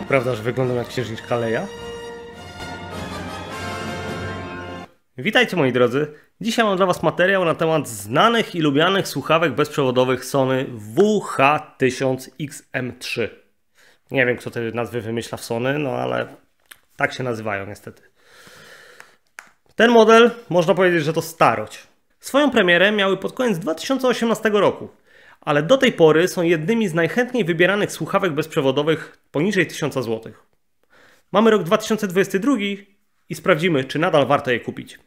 Prawda, że wyglądam jak księżniczka Leia? Witajcie moi drodzy. Dzisiaj mam dla Was materiał na temat znanych i lubianych słuchawek bezprzewodowych Sony WH-1000XM3. Nie wiem, kto te nazwy wymyśla w Sony, no ale tak się nazywają niestety. Ten model, można powiedzieć, że to starość. Swoją premierę miały pod koniec 2018 roku, ale do tej pory są jednymi z najchętniej wybieranych słuchawek bezprzewodowych poniżej 1000 zł. Mamy rok 2022 i sprawdzimy, czy nadal warto je kupić.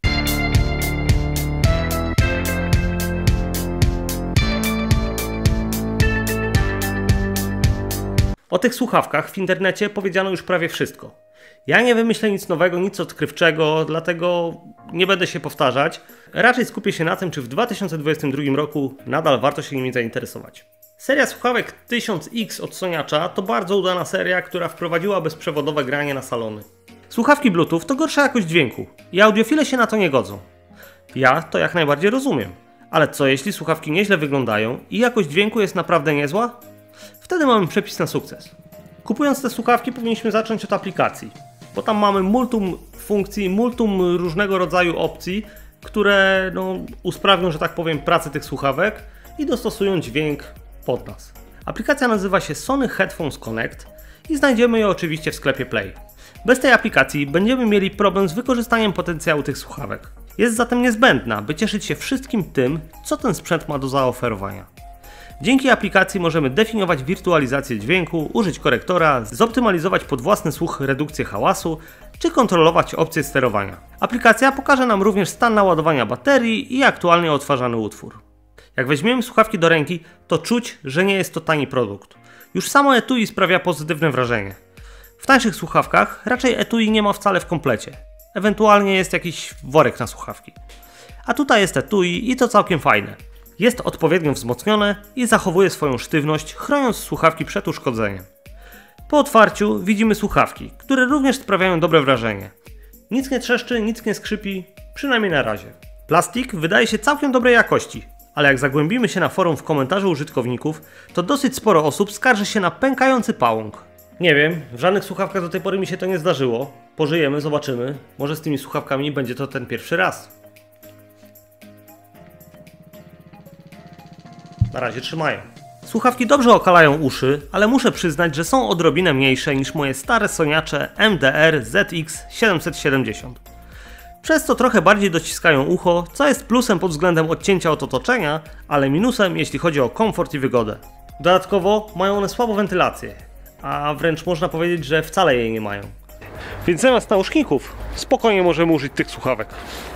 O tych słuchawkach w internecie powiedziano już prawie wszystko. Ja nie wymyślę nic nowego, nic odkrywczego, dlatego nie będę się powtarzać. Raczej skupię się na tym, czy w 2022 roku nadal warto się nimi zainteresować. Seria słuchawek 1000X od Soniacza to bardzo udana seria, która wprowadziła bezprzewodowe granie na salony. Słuchawki Bluetooth to gorsza jakość dźwięku i audiofile się na to nie godzą. Ja to jak najbardziej rozumiem, ale co jeśli słuchawki nieźle wyglądają i jakość dźwięku jest naprawdę niezła? Wtedy mamy przepis na sukces. Kupując te słuchawki powinniśmy zacząć od aplikacji, bo tam mamy multum funkcji, multum różnego rodzaju opcji, które usprawnią, że tak powiem, pracę tych słuchawek i dostosują dźwięk pod nas. Aplikacja nazywa się Sony Headphones Connect i znajdziemy ją oczywiście w sklepie Play. Bez tej aplikacji będziemy mieli problem z wykorzystaniem potencjału tych słuchawek. Jest zatem niezbędna, by cieszyć się wszystkim tym, co ten sprzęt ma do zaoferowania. Dzięki aplikacji możemy definiować wirtualizację dźwięku, użyć korektora, zoptymalizować pod własny słuch redukcję hałasu, czy kontrolować opcje sterowania. Aplikacja pokaże nam również stan naładowania baterii i aktualnie odtwarzany utwór. Jak weźmiemy słuchawki do ręki, to czuć, że nie jest to tani produkt. Już samo etui sprawia pozytywne wrażenie. W tańszych słuchawkach raczej etui nie ma wcale w komplecie. Ewentualnie jest jakiś worek na słuchawki. A tutaj jest etui i to całkiem fajne. Jest odpowiednio wzmocnione i zachowuje swoją sztywność, chroniąc słuchawki przed uszkodzeniem. Po otwarciu widzimy słuchawki, które również sprawiają dobre wrażenie. Nic nie trzeszczy, nic nie skrzypi, przynajmniej na razie. Plastik wydaje się całkiem dobrej jakości, ale jak zagłębimy się na forum w komentarzu użytkowników, to dosyć sporo osób skarży się na pękający pałąk. Nie wiem, w żadnych słuchawkach do tej pory mi się to nie zdarzyło. Pożyjemy, zobaczymy. Może z tymi słuchawkami będzie to ten pierwszy raz. Na razie trzymają. Słuchawki dobrze okalają uszy, ale muszę przyznać, że są odrobinę mniejsze niż moje stare Soniacze MDR ZX770. Przez co trochę bardziej dociskają ucho, co jest plusem pod względem odcięcia od otoczenia, ale minusem jeśli chodzi o komfort i wygodę. Dodatkowo mają one słabą wentylację, a wręcz można powiedzieć, że wcale jej nie mają. Więc zamiast nauszników spokojnie możemy użyć tych słuchawek.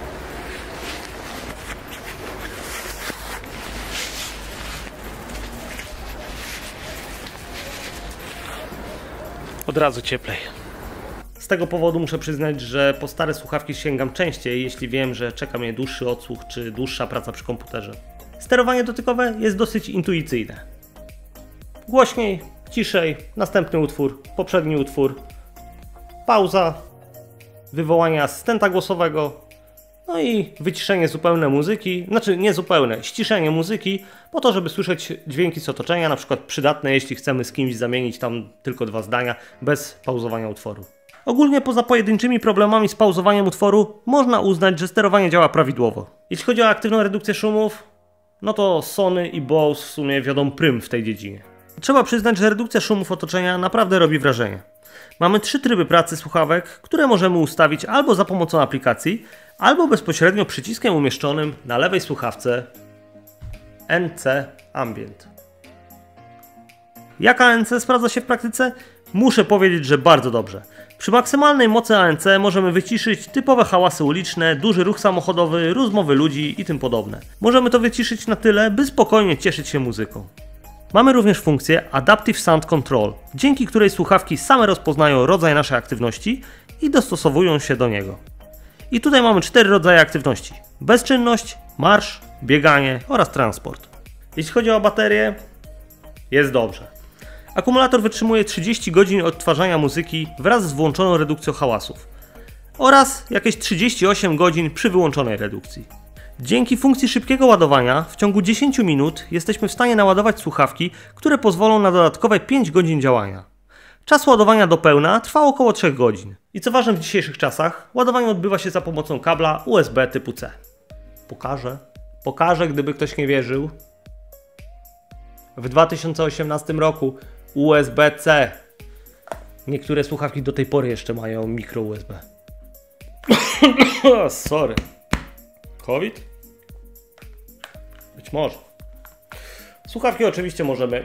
Od razu cieplej. Z tego powodu muszę przyznać, że po stare słuchawki sięgam częściej, jeśli wiem, że czeka mnie dłuższy odsłuch czy dłuższa praca przy komputerze. Sterowanie dotykowe jest dosyć intuicyjne. Głośniej, ciszej, następny utwór, poprzedni utwór, pauza, wywołanie asystenta głosowego, no i wyciszenie zupełne muzyki, znaczy nie zupełne, ściszenie muzyki po to, żeby słyszeć dźwięki z otoczenia, na przykład przydatne, jeśli chcemy z kimś zamienić tam tylko 2 zdania bez pauzowania utworu. Ogólnie poza pojedynczymi problemami z pauzowaniem utworu można uznać, że sterowanie działa prawidłowo. Jeśli chodzi o aktywną redukcję szumów, no to Sony i Bose w sumie wiodą prym w tej dziedzinie. Trzeba przyznać, że redukcja szumów otoczenia naprawdę robi wrażenie. Mamy 3 tryby pracy słuchawek, które możemy ustawić albo za pomocą aplikacji, albo bezpośrednio przyciskiem umieszczonym na lewej słuchawce NC Ambient. Jak ANC sprawdza się w praktyce? Muszę powiedzieć, że bardzo dobrze. Przy maksymalnej mocy ANC możemy wyciszyć typowe hałasy uliczne, duży ruch samochodowy, rozmowy ludzi i tym podobne. Możemy to wyciszyć na tyle, by spokojnie cieszyć się muzyką. Mamy również funkcję Adaptive Sound Control, dzięki której słuchawki same rozpoznają rodzaj naszej aktywności i dostosowują się do niego. I tutaj mamy 4 rodzaje aktywności: bezczynność, marsz, bieganie oraz transport. Jeśli chodzi o baterię, jest dobrze. Akumulator wytrzymuje 30 godzin odtwarzania muzyki wraz z włączoną redukcją hałasów oraz jakieś 38 godzin przy wyłączonej redukcji. Dzięki funkcji szybkiego ładowania w ciągu 10 minut jesteśmy w stanie naładować słuchawki, które pozwolą na dodatkowe 5 godzin działania. Czas ładowania do pełna trwa około 3 godzin. I co ważne w dzisiejszych czasach, ładowanie odbywa się za pomocą kabla USB typu C. Pokażę, gdyby ktoś nie wierzył. W 2018 roku USB-C. Niektóre słuchawki do tej pory jeszcze mają mikro USB. Sorry. COVID? Być może. Słuchawki oczywiście możemy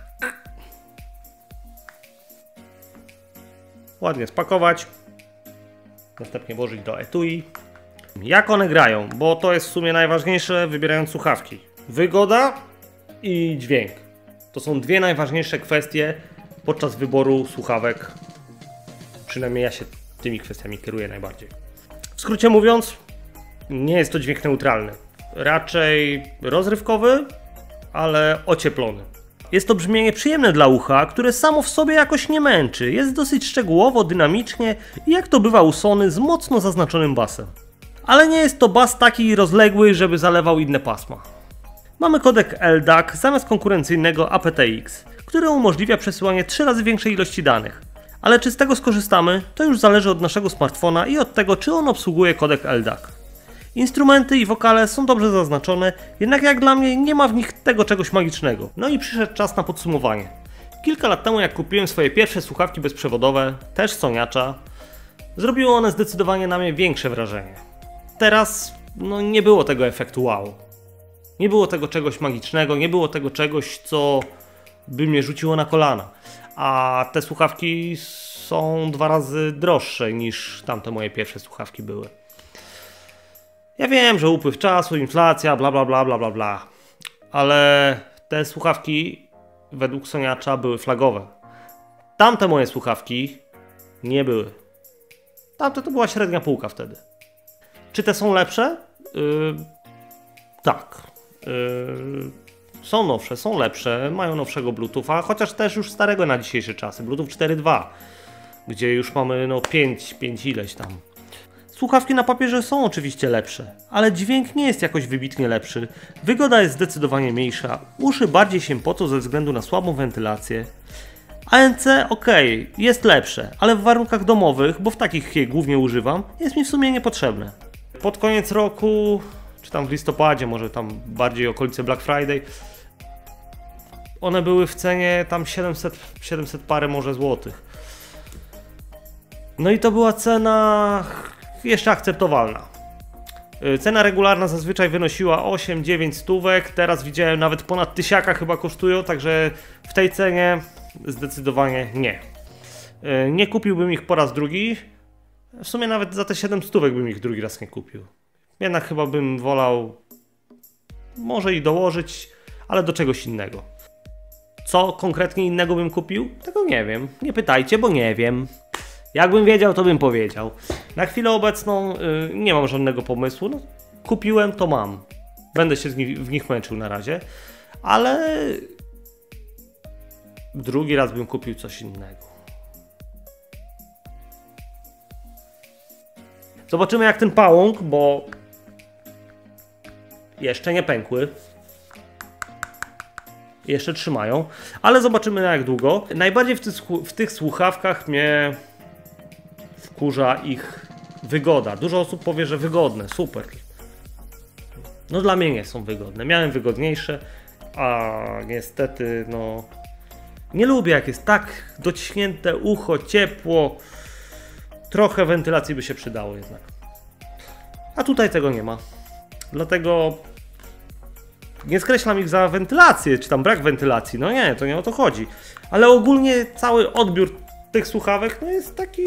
ładnie spakować. Następnie włożyć do etui. Jak one grają? Bo to jest w sumie najważniejsze, wybierając słuchawki. Wygoda i dźwięk. To są dwie najważniejsze kwestie podczas wyboru słuchawek. Przynajmniej ja się tymi kwestiami kieruję najbardziej. W skrócie mówiąc, nie jest to dźwięk neutralny. Raczej rozrywkowy, ale ocieplony. Jest to brzmienie przyjemne dla ucha, które samo w sobie jakoś nie męczy. Jest dosyć szczegółowo, dynamicznie i jak to bywa u Sony z mocno zaznaczonym basem. Ale nie jest to bas taki rozległy, żeby zalewał inne pasma. Mamy kodek LDAC zamiast konkurencyjnego aptX, który umożliwia przesyłanie 3 razy większej ilości danych. Ale czy z tego skorzystamy, to już zależy od naszego smartfona i od tego, czy on obsługuje kodek LDAC. Instrumenty i wokale są dobrze zaznaczone, jednak jak dla mnie nie ma w nich tego czegoś magicznego. No i przyszedł czas na podsumowanie. Kilka lat temu, jak kupiłem swoje pierwsze słuchawki bezprzewodowe, też Soniacza, zrobiły one zdecydowanie na mnie większe wrażenie. Teraz nie było tego efektu wow. Nie było tego czegoś magicznego, nie było tego czegoś, co by mnie rzuciło na kolana. A te słuchawki są 2 razy droższe niż tamte moje pierwsze słuchawki były. Ja wiem, że upływ czasu, inflacja, bla bla bla bla bla bla. Ale te słuchawki według Soniacza były flagowe. Tamte moje słuchawki nie były. Tamte to była średnia półka wtedy. Czy te są lepsze? Tak. Są nowsze, są lepsze, mają nowszego Bluetootha, chociaż też już starego na dzisiejsze czasy, Bluetooth 4.2, gdzie już mamy 5 ileś tam. Słuchawki na papierze są oczywiście lepsze, ale dźwięk nie jest jakoś wybitnie lepszy, wygoda jest zdecydowanie mniejsza, uszy bardziej się pocą ze względu na słabą wentylację. ANC ok, jest lepsze, ale w warunkach domowych, bo w takich je głównie używam, jest mi w sumie niepotrzebne. Pod koniec roku, czy tam w listopadzie, może tam bardziej okolice Black Friday, one były w cenie tam 700 parę może złotych. No i to była cena jeszcze akceptowalna. Cena regularna zazwyczaj wynosiła 8-9 stówek, teraz widziałem nawet ponad 1000 chyba kosztują, także w tej cenie zdecydowanie nie. Nie kupiłbym ich po raz drugi, w sumie nawet za te 7 stówek bym ich drugi raz nie kupił. Jednak chyba bym wolał może i dołożyć, ale do czegoś innego. Co konkretnie innego bym kupił? Tego nie wiem. Nie pytajcie, bo nie wiem. Jakbym wiedział, to bym powiedział. Na chwilę obecną nie mam żadnego pomysłu. Kupiłem, to mam. Będę się w nich męczył na razie. Ale drugi raz bym kupił coś innego. Zobaczymy jak ten pałąk, bo jeszcze nie pękły. Jeszcze trzymają, ale zobaczymy na jak długo. Najbardziej w tych słuchawkach mnie wkurza ich wygoda. Dużo osób powie, że wygodne, super. No dla mnie nie są wygodne. Miałem wygodniejsze, a niestety nie lubię jak jest tak dociśnięte ucho, ciepło. Trochę wentylacji by się przydało jednak. A tutaj tego nie ma. Dlatego nie skreślam ich za wentylację, czy tam brak wentylacji. No nie, to nie o to chodzi. Ale ogólnie cały odbiór tych słuchawek jest taki...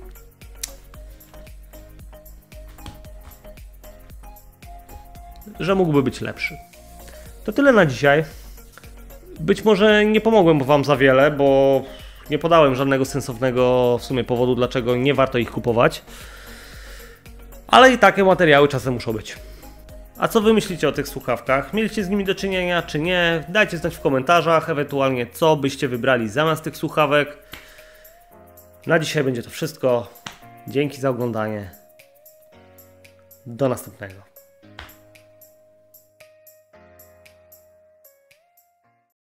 że mógłby być lepszy. To tyle na dzisiaj. Być może nie pomogłem wam za wiele, bo nie podałem żadnego sensownego w sumie powodu, dlaczego nie warto ich kupować. Ale i takie materiały czasem muszą być. A co wy myślicie o tych słuchawkach? Mieliście z nimi do czynienia, czy nie? Dajcie znać w komentarzach, ewentualnie co byście wybrali zamiast tych słuchawek. Na dzisiaj będzie to wszystko. Dzięki za oglądanie. Do następnego.